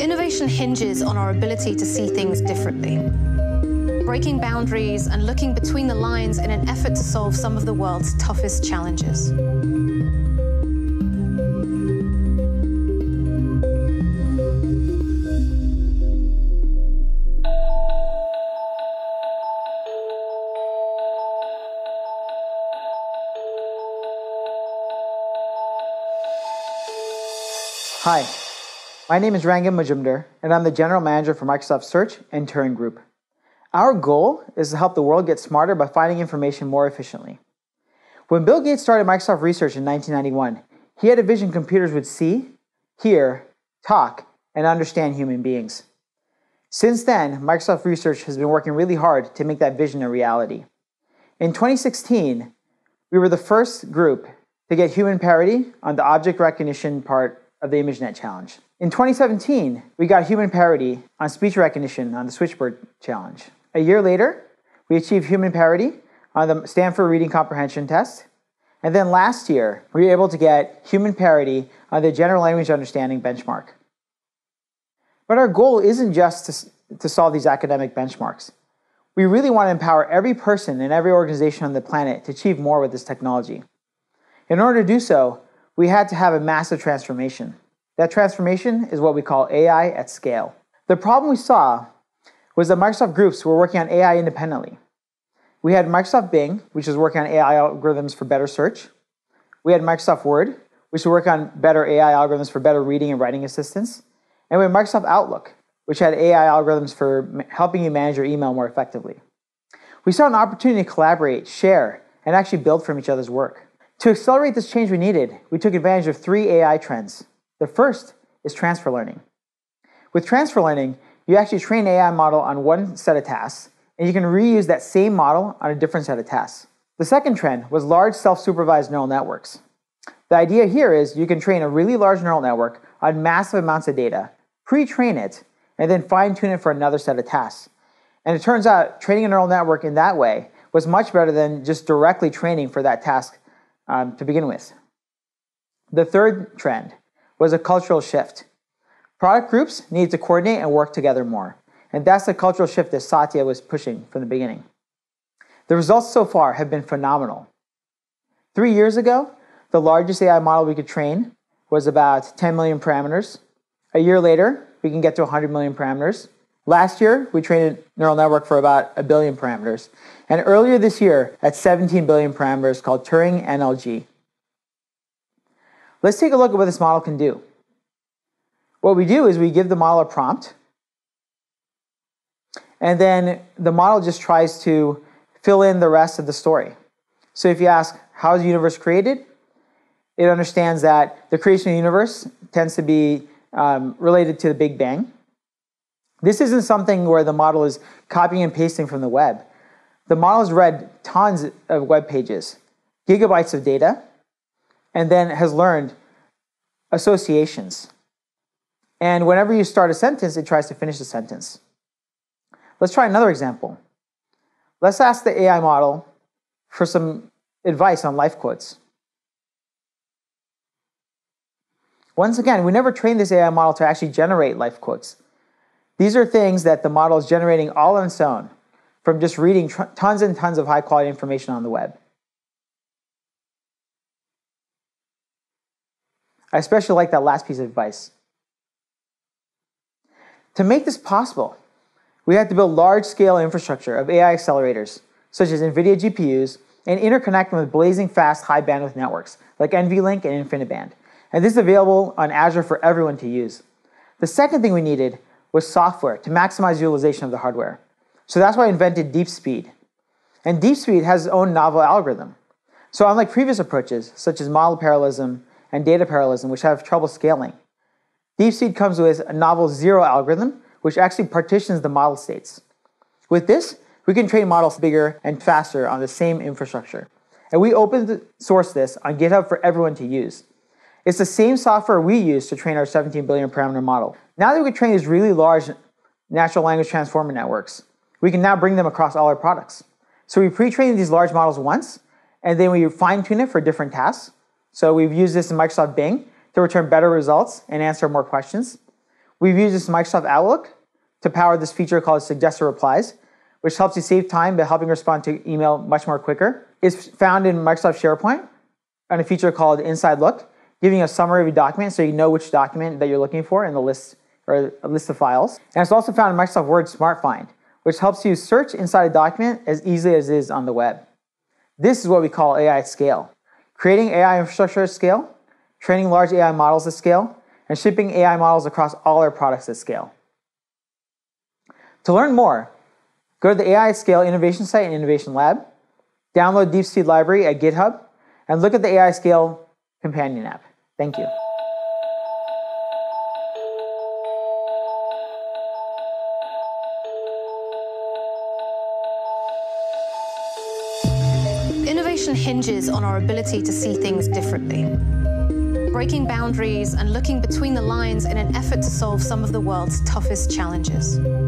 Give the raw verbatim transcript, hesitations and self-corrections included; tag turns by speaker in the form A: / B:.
A: Innovation hinges on our ability to see things differently, breaking boundaries and looking between the lines in an effort to solve some of the world's toughest challenges.
B: Hi, my name is Rangan Majunder, and I'm the General Manager for Microsoft Search and Turing Group. Our goal is to help the world get smarter by finding information more efficiently. When Bill Gates started Microsoft Research in nineteen ninety-one, he had a vision computers would see, hear, talk, and understand human beings. Since then, Microsoft Research has been working really hard to make that vision a reality. In twenty sixteen, we were the first group to get human parity on the object recognition part of the ImageNet Challenge. In twenty seventeen, we got human parity on speech recognition on the Switchboard Challenge. A year later, we achieved human parity on the Stanford Reading Comprehension Test. And then last year, we were able to get human parity on the General Language Understanding benchmark. But our goal isn't just to, to solve these academic benchmarks. We really want to empower every person and every organization on the planet to achieve more with this technology. In order to do so, we had to have a massive transformation. That transformation is what we call A I at scale. The problem we saw was that Microsoft groups were working on A I independently. We had Microsoft Bing, which was working on A I algorithms for better search. We had Microsoft Word, which was working on better A I algorithms for better reading and writing assistance. And we had Microsoft Outlook, which had A I algorithms for helping you manage your email more effectively. We saw an opportunity to collaborate, share, and actually build from each other's work. To accelerate this change we needed, we took advantage of three A I trends. The first is transfer learning. With transfer learning, you actually train an A I model on one set of tasks, and you can reuse that same model on a different set of tasks. The second trend was large self-supervised neural networks. The idea here is you can train a really large neural network on massive amounts of data, pre-train it, and then fine-tune it for another set of tasks. And it turns out training a neural network in that way was much better than just directly training for that task Um, to begin with. The third trend was a cultural shift. Product groups need to coordinate and work together more. And that's the cultural shift that Satya was pushing from the beginning. The results so far have been phenomenal. Three years ago, the largest A I model we could train was about ten million parameters. A year later, we can get to one hundred million parameters. Last year, we trained a neural network for about a billion parameters. And earlier this year, at seventeen billion parameters, called Turing N L G. Let's take a look at what this model can do. What we do is we give the model a prompt, and then the model just tries to fill in the rest of the story. So if you ask, how is the universe created? It understands that the creation of the universe tends to be um, related to the Big Bang. This isn't something where the model is copying and pasting from the web. The model has read tons of web pages, gigabytes of data, and then has learned associations. And whenever you start a sentence, it tries to finish the sentence. Let's try another example. Let's ask the A I model for some advice on life quotes. Once again, we never trained this A I model to actually generate life quotes. These are things that the model is generating all on its own from just reading tons and tons of high-quality information on the web. I especially like that last piece of advice. To make this possible, we had to build large-scale infrastructure of A I accelerators, such as NVIDIA G P Us, and interconnect them with blazing fast, high-bandwidth networks, like NVLink and InfiniBand. And this is available on Azure for everyone to use. The second thing we needed was software to maximize utilization of the hardware. So that's why I invented DeepSpeed. And DeepSpeed has its own novel algorithm. So unlike previous approaches, such as model parallelism and data parallelism, which have trouble scaling, DeepSpeed comes with a novel zero algorithm, which actually partitions the model states. With this, we can train models bigger and faster on the same infrastructure. And we open source this on GitHub for everyone to use. It's the same software we use to train our seventeen billion parameter model. Now that we can train these really large natural language transformer networks, we can now bring them across all our products. So we pre-train these large models once, and then we fine-tune it for different tasks. So we've used this in Microsoft Bing to return better results and answer more questions. We've used this in Microsoft Outlook to power this feature called Suggested Replies, which helps you save time by helping respond to email much more quicker. It's found in Microsoft SharePoint and a feature called Inside Look, giving you a summary of your document so you know which document that you're looking for in the list or a list of files. And it's also found in Microsoft Word Smart Find, which helps you search inside a document as easily as it is on the web. This is what we call A I at scale. Creating A I infrastructure at scale, training large A I models at scale, and shipping A I models across all our products at scale. To learn more, go to the A I at Scale Innovation Site and Innovation Lab, download DeepSeed Library at GitHub, and look at the A I Scale companion app. Thank you.
A: Innovation hinges on our ability to see things differently, breaking boundaries and looking between the lines in an effort to solve some of the world's toughest challenges.